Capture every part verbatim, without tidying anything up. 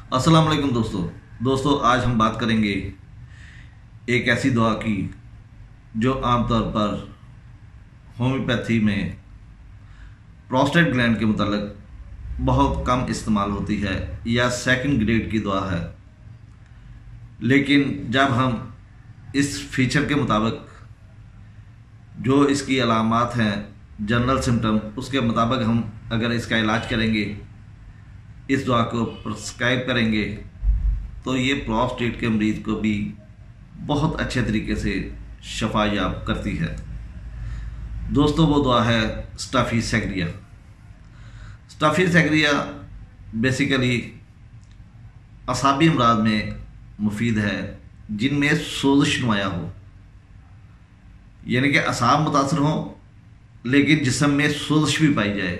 السلام علیکم دوستو دوستو آج ہم بات کریں گے ایک ایسی دعا کی جو عام طور پر ہومیوپیتھی میں پروسٹیٹ گلینڈ کے متعلق بہت کم استعمال ہوتی ہے یا سیکنڈ گریڈ کی دعا ہے، لیکن جب ہم اس فیچر کے مطابق جو اس کی علامات ہیں جنرل سمٹم اس کے مطابق ہم اگر اس کا علاج کریں گے، اس دعا کو پرسکرائب کریں گے تو یہ پروسٹیٹ کے مریض کو بھی بہت اچھے طریقے سے شفا یاب کرتی ہے۔ دوستو وہ دعا ہے اسٹافی سیگریا۔ اسٹافی سیگریا بیسیکلی اعصابی امراض میں مفید ہے جن میں سوزش نمایاں ہو، یعنی کہ اعصاب متاثر ہوں لیکن جسم میں سوزش بھی پائی جائے،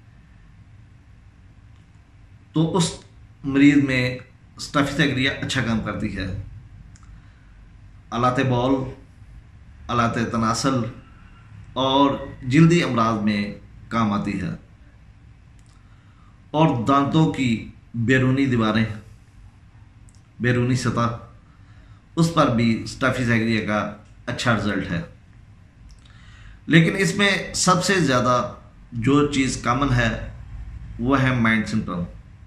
تو اس مریض میں اسٹافی سیگریا اچھا کام کرتی ہے۔ آلات بول، آلات تناسل اور جلدی امراض میں کام آتی ہے، اور دانتوں کی بیرونی دیواریں، بیرونی سطح، اس پر بھی اسٹافی سیگریا کا اچھا رزلٹ ہے۔ لیکن اس میں سب سے زیادہ جو چیز کامن ہے وہ ہے مائنڈ سمٹم۔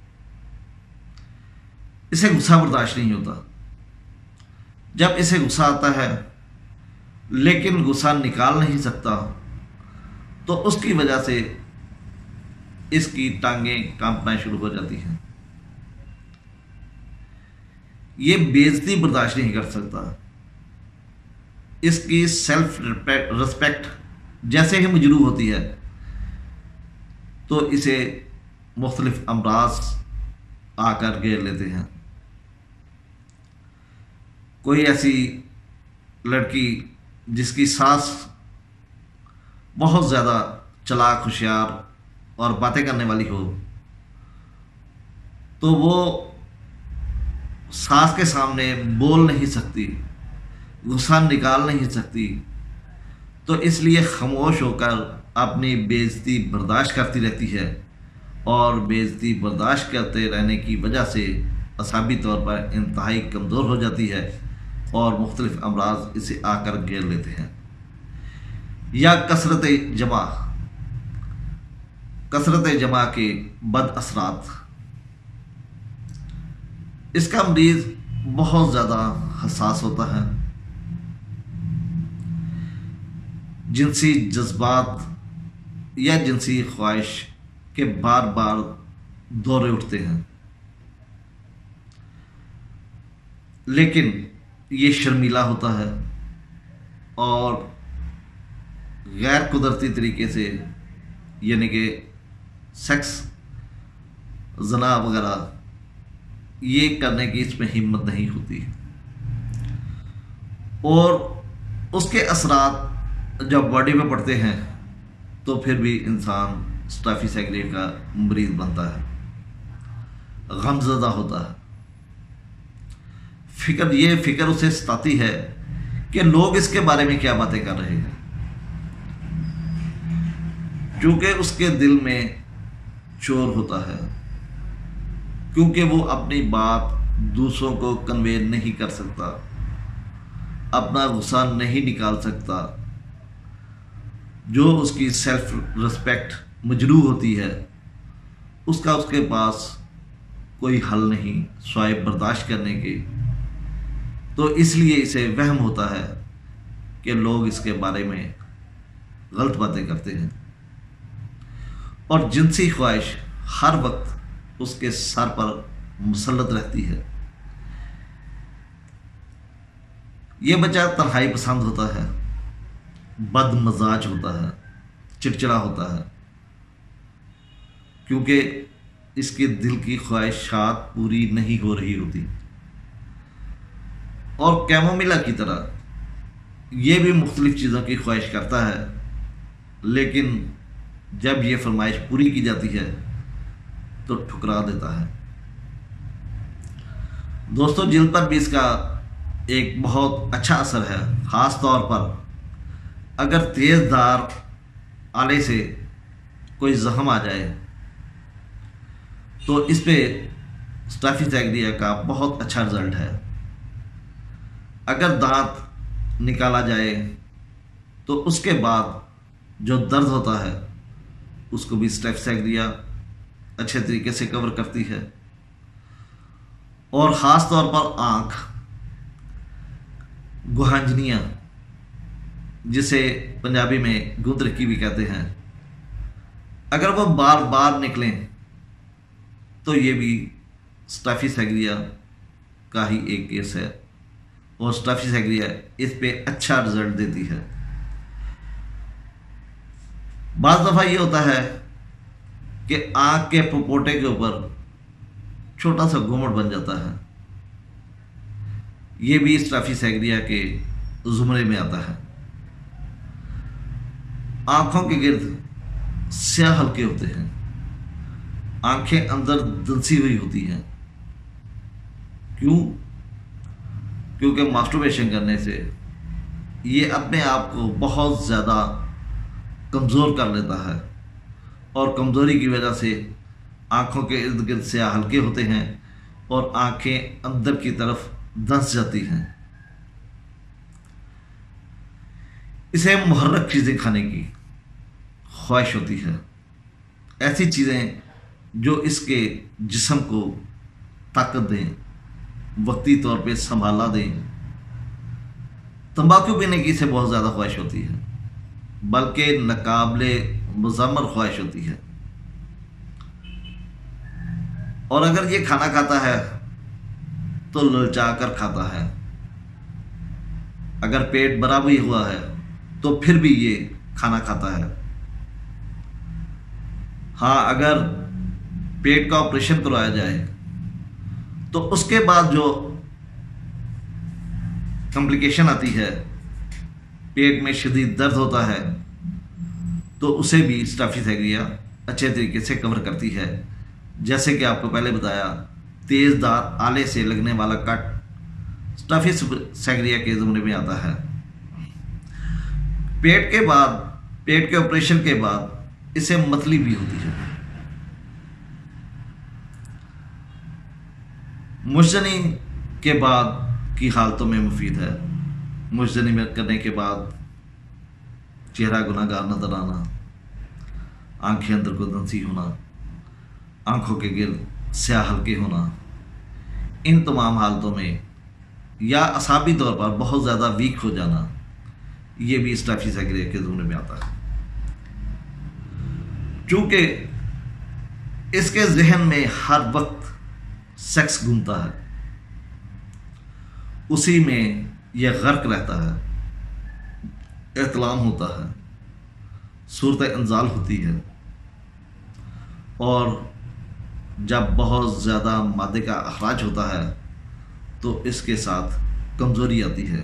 اسے غصہ برداشت نہیں ہوتا۔ جب اسے غصہ آتا ہے لیکن غصہ نکال نہیں سکتا تو اس کی وجہ سے اس کی ٹانگیں کانپنا شروع ہو جاتی ہیں۔ یہ بے عزتی برداشت نہیں کر سکتا۔ اس کی سیلف رسپیکٹ جیسے ہی مجروح ہوتی ہے تو اسے مختلف امراض آ کر گھیر لیتے ہیں۔ کوئی ایسی لڑکی جس کی ساس بہت زیادہ چلاک، ہوشیار اور باتیں کرنے والی ہو، تو وہ ساس کے سامنے بول نہیں سکتی، غصہ نکال نہیں سکتی، تو اس لیے خاموش ہو کر اپنی بے عزتی برداشت کرتی رہتی ہے، اور بے عزتی برداشت کرتے رہنے کی وجہ سے اعصابی طور پر انتہائی کمزور ہو جاتی ہے اور مختلف امراض اسے آ کر گھیر لیتے ہیں۔ یا کثرت جمع، کثرت جمع کے بد اثرات۔ اس کا مریض بہت زیادہ حساس ہوتا ہے، جنسی جذبات یا جنسی خواہش کے بار بار دورے اٹھتے ہیں، لیکن یہ شرمیلا ہوتا ہے اور غیر قدرتی طریقے سے، یعنی کہ سیکس، زنا وغیرہ یہ کرنے کی اس میں ہمت نہیں ہوتی، اور اس کے اثرات جب باڈی پہ پڑتے ہیں تو پھر بھی انسان اسٹافی سیگریا کا مریض بنتا ہے، غمزدہ ہوتا ہے۔ فکر یہ فکر اسے ستاتی ہے کہ لوگ اس کے بارے میں کیا باتیں کر رہے ہیں، چونکہ اس کے دل میں چور ہوتا ہے، کیونکہ وہ اپنی بات دوسروں کو کنوے نہیں کر سکتا، اپنا غصہ نہیں نکال سکتا۔ جو اس کی سیلف رسپیکٹ مجروح ہوتی ہے، اس کا اس کے پاس کوئی حل نہیں سوائے برداشت کرنے کے، تو اس لیے اسے وہم ہوتا ہے کہ لوگ اس کے بارے میں غلط باتیں کرتے ہیں، اور جنسی خواہش ہر وقت اس کے سر پر مسلط رہتی ہے۔ یہ بچہ تنہائی پسند ہوتا ہے، بد مزاج ہوتا ہے، چڑچڑا ہوتا ہے، کیونکہ اس کے دل کی خواہشات پوری نہیں ہو رہی ہوتی۔ اور کیمومیلا کی طرح یہ بھی مختلف چیزوں کی خواہش کرتا ہے، لیکن جب یہ فرمائش پوری کی جاتی ہے تو ٹھکرا دیتا ہے۔ دوستو جلد پر بھی اس کا ایک بہت اچھا اثر ہے، خاص طور پر اگر تیز دھار آلے سے کوئی زخم آ جائے تو اس پہ स्टाफिलैक्सिया का बहुत अच्छा रिजल्ट है। अगर दांत निकाला जाए तो उसके बाद जो दर्द होता है उसको भी स्टाफिलैक्सिया अच्छे तरीके से कवर करती है। और ख़ास तौर पर आँख, गुहांजनियाँ जिसे पंजाबी में गुंदरकी भी कहते हैं, अगर वो बार बार निकलें तो ये भी स्टाफिलैक्सिया का ही एक केस है और स्टाफिलैक्सिया इस पे अच्छा रिजल्ट देती है। बाज़ दफ़ा ये होता है कि आँख के पपोटे के ऊपर छोटा सा घूमट बन जाता है, ये भी स्टाफिलैक्सिया के ज़ुमरे में आता है। आँखों के गिर्द स्याह हल्के होते हैं, आंखें अंदर दलसी हुई होती हैं। क्यों? क्योंकि मास्टरबेशन करने से ये अपने आप को बहुत ज़्यादा कमज़ोर कर लेता है और कमज़ोरी की वजह से आँखों के इर्द गिर्द स्याह हल्के होते हैं और आँखें अंदर की तरफ धंस जाती हैं। इसे मुहर्रक चीज़ें खाने की ख्वाहिश होती है, ऐसी चीज़ें जो इसके जिस्म को ताकत दें, वक्ती तौर पे संभाला दें। तंबाकू पीने की इसे बहुत ज़्यादा ख्वाहिश होती है, बल्कि नाकाबिले मुज़म्मर ख्वाहिश होती है। और अगर ये खाना खाता है तो ललचा कर खाता है। अगर पेट भरा भी हुआ है तो फिर भी ये खाना खाता है। हाँ, अगर पेट का ऑपरेशन करवाया जाए तो उसके बाद जो कॉम्प्लिकेशन आती है, पेट में शदीद दर्द होता है, तो उसे भी स्टाफिलैक्सिया अच्छे तरीके से कवर करती है। जैसे कि आपको पहले बताया, तेज़दार आले से लगने वाला कट स्टाफिलैक्सिया के ज़ुमरे में आता है। पेट के बाद, पेट के ऑपरेशन के बाद इसे मतली भी होती है। मुजनी के बाद की हालतों में मुफीद है। मुजनी में करने के बाद चेहरा गुनाहगार नजर आना, आंखें अंदर को दंसी होना, आंखों के गिर्द स्याह हल्के होना, इन तमाम हालतों में या असाबी तौर पर बहुत ज़्यादा वीक हो जाना, ये भी स्टाफिलैक्सिया के ज़ुमरे में आता है। चूँकि इसके जहन में हर वक्त सेक्स घूमता है, उसी में यह गर्क रहता है, एहतलाम होता है, सूरत इंजाल होती है और जब बहुत ज़्यादा मादे का अखराज होता है तो इसके साथ कमज़ोरी आती है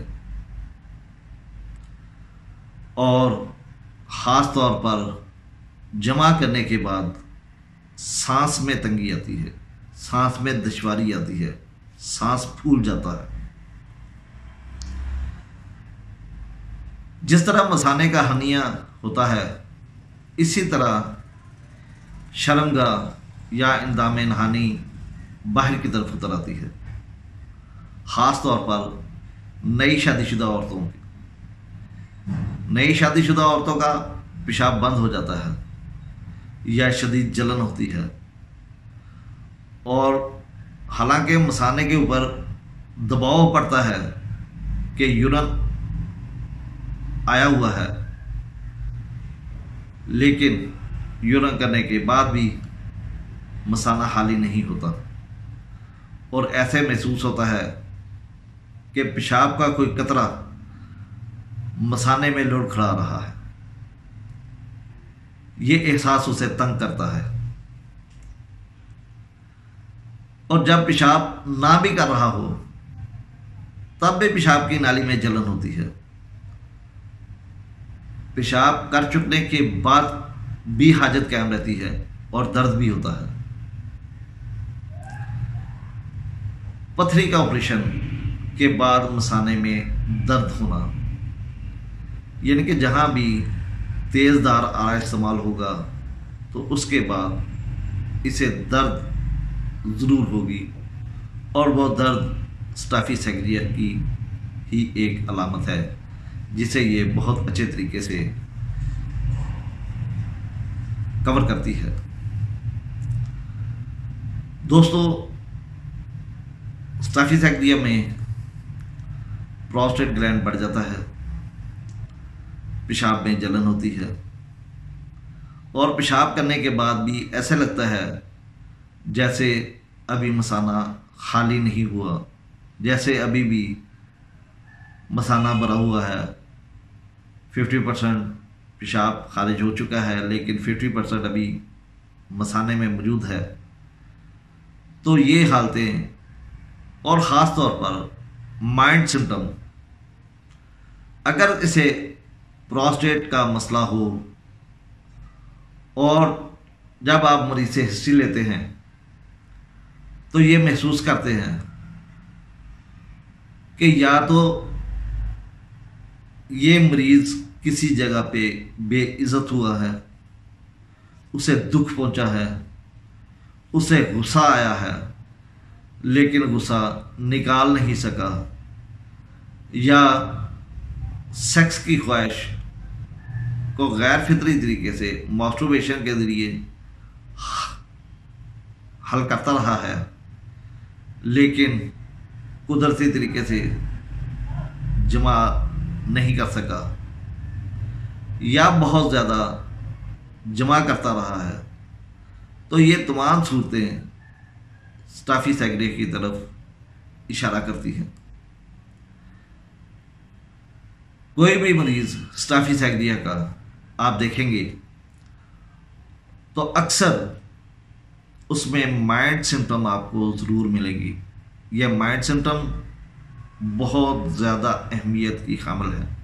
और ख़ास तौर पर जमा करने के बाद सांस में तंगी आती है, सांस में दुश्वारी आती है, सांस फूल जाता है। जिस तरह मसाने का हनिया होता है, इसी तरह शर्मगाह या इंदाम नहानी बाहर की तरफ उतर आती है। ख़ास तौर पर नई शादीशुदा औरतों की नई शादीशुदा औरतों का पेशाब बंद हो जाता है या शदीद जलन होती है और हालांकि मसाने के ऊपर दबाव पड़ता है कि यूरिन आया हुआ है, लेकिन यूरिन करने के बाद भी मसाना खाली नहीं होता और ऐसे महसूस होता है कि पेशाब का कोई कतरा मसाने में लुढ़खड़ा रहा है। ये एहसास उसे तंग करता है और जब पेशाब ना भी कर रहा हो तब भी पेशाब की नाली में जलन होती है। पेशाब कर चुकने के बाद भी हाजत कायम रहती है और दर्द भी होता है। पथरी का ऑपरेशन के बाद मसाने में दर्द होना, यानी कि जहाँ भी तेज़दार आला इस्तेमाल होगा तो उसके बाद इसे दर्द ضرور ہوگی، اور وہ درد اسٹافی سیگریا کی ہی ایک علامت ہے جسے یہ بہت اچھے طریقے سے کور کرتی ہے۔ دوستو، اسٹافی سیگریا میں پروسٹیٹ گلینڈ بڑھ جاتا ہے، پیشاب میں جلن ہوتی ہے، اور پیشاب کرنے کے بعد بھی ایسے لگتا ہے جیسے ابھی مثانہ خالی نہیں ہوا، جیسے ابھی بھی مثانہ بھرا ہوا ہے، ففٹی پرسینٹ پیشاب خارج ہو چکا ہے لیکن ففٹی پرسینٹ ابھی مثانے میں موجود ہے۔ تو یہ حالتیں، اور خاص طور پر مائنڈ سمٹم، اگر اسے پروسٹیٹ کا مسئلہ ہو اور جب آپ مریض سے ہسٹری لیتے ہیں تو یہ محسوس کرتے ہیں کہ یا تو یہ مریض کسی جگہ پہ بے عزت ہوا ہے، اسے دکھ پہنچا ہے، اسے غصہ آیا ہے لیکن غصہ نکال نہیں سکا، یا سیکس کی خواہش کو غیر فطری طریقے سے ماسٹربیشن کے ذریعے حل کرتا رہا ہے لیکن قدرتی طریقے سے جمع نہیں کر سکا، یا بہت زیادہ جمع کرتا رہا ہے، تو یہ تمام صورتیں اسٹافی سیگریا کی طرف اشارہ کرتی ہیں۔ کوئی بھی مریض اسٹافی سیگریا کا آپ دیکھیں گے تو اکثر اس میں مائنڈ سمٹم آپ کو ضرور ملیں گی۔ یہ مائنڈ سمٹم بہت زیادہ اہمیت کی حامل ہے،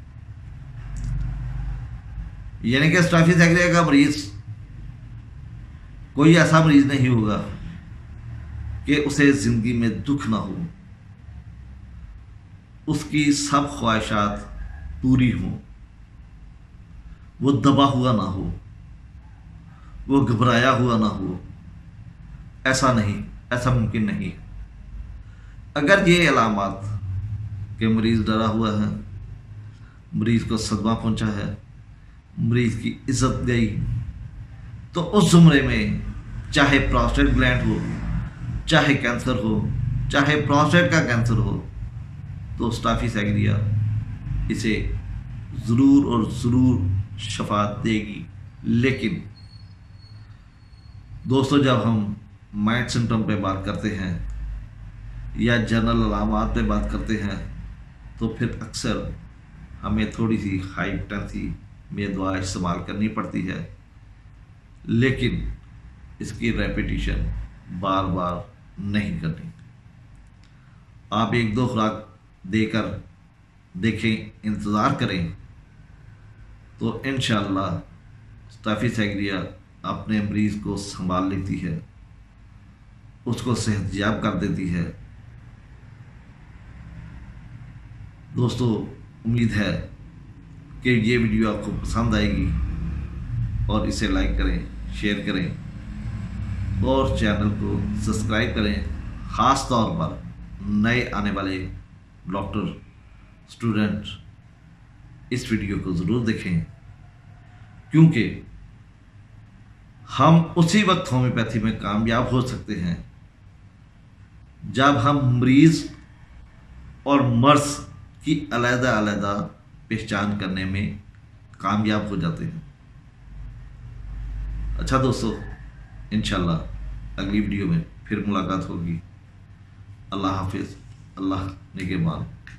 یعنی کہ اسٹافی سیگریا کا مریض کوئی ایسا مریض نہیں ہوگا کہ اسے زندگی میں دکھ نہ ہو، اس کی سب خواہشات پوری ہوں، وہ دبا ہوا نہ ہو، وہ گھبرایا ہوا نہ ہو۔ ایسا نہیں، ایسا ممکن نہیں۔ اگر یہ علامات کہ مریض ڈرا ہوا ہے، مریض کو صدمہ پہنچا ہے، مریض کی عزت گئی، تو اس زمرے میں چاہے پروسٹیٹ گلینڈ ہو، چاہے کینسر ہو، چاہے پروسٹیٹ کا کینسر ہو، تو اسٹافی سیگریا اسے ضرور اور ضرور شفاعت دے گی۔ لیکن دوستو، جب ہم مائنڈ سمٹم پہ بات کرتے ہیں یا جنرل علامات پہ بات کرتے ہیں تو پھر اکثر ہمیں تھوڑی سی ہائی پوٹینسی میں دوا استعمال کرنی پڑتی ہے، لیکن اس کی ریپیٹیشن بار بار نہیں کرنی۔ آپ ایک دو خوراک دے کر دیکھیں، انتظار کریں، تو انشاءاللہ اسٹافی سیگریا اپنے مریض کو سنبھال لیتی ہے، اس کو صحت یاب کر دیتی ہے۔ دوستو، امید ہے کہ یہ ویڈیو آپ کو پسند آئے گی، اور اسے لائک کریں، شیئر کریں، اور چینل کو سبسکرائب کریں۔ خاص طور پر نئے آنے والے ڈاکٹر اسٹوڈنٹ اس ویڈیو کو ضرور دیکھیں، کیونکہ ہم اسی وقت ہومیوپیتھی میں کامیاب ہو سکتے ہیں جب ہم مریض اور مرض کی علیحدہ علیحدہ پہچان کرنے میں کامیاب ہو جاتے ہیں۔ اچھا دوستو، انشاءاللہ اگلی ویڈیو میں پھر ملاقات ہوگی۔ اللہ حافظ، اللہ نگہبان۔